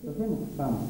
¿Lo hacemos? Vamos,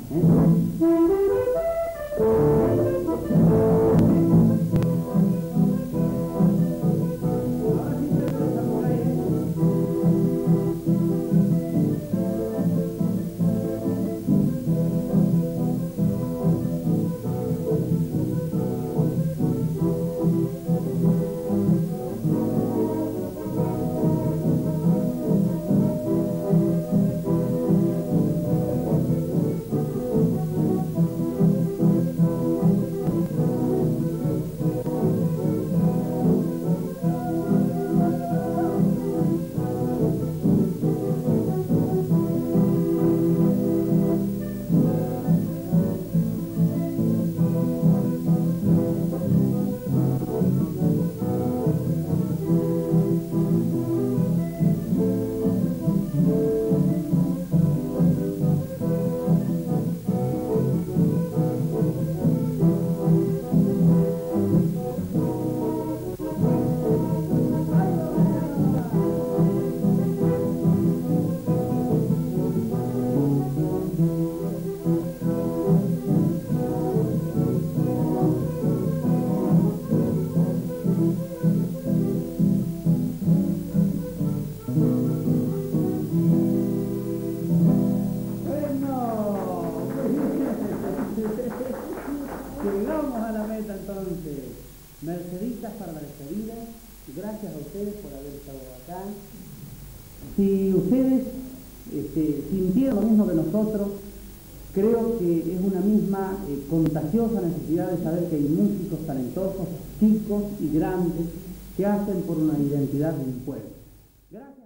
llegamos a la meta entonces. Merceditas para la despedida. Gracias a ustedes por haber estado acá. Si ustedes sintieron lo mismo que nosotros, creo que es una misma contagiosa necesidad de saber que hay músicos talentosos, chicos y grandes, que hacen por una identidad de un pueblo. Gracias.